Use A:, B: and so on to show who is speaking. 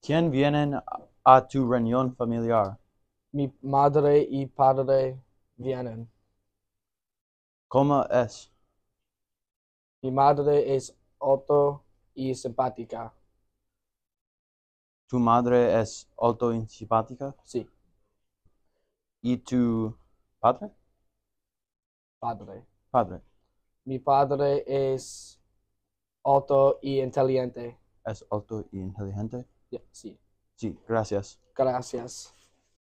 A: ¿Quién vienen a tu reunión familiar?
B: Mi madre y padre vienen.
A: ¿Cómo es?
B: Mi madre es alto y simpática.
A: ¿Tu madre es alto y simpática?
B: Sí,
A: ¿Y tu padre?
B: padre.
A: Padre.
B: Mi padre es alto y inteligente.
A: ¿Es alto y inteligente?
B: Sí,
A: Sí, gracias.
B: gracias.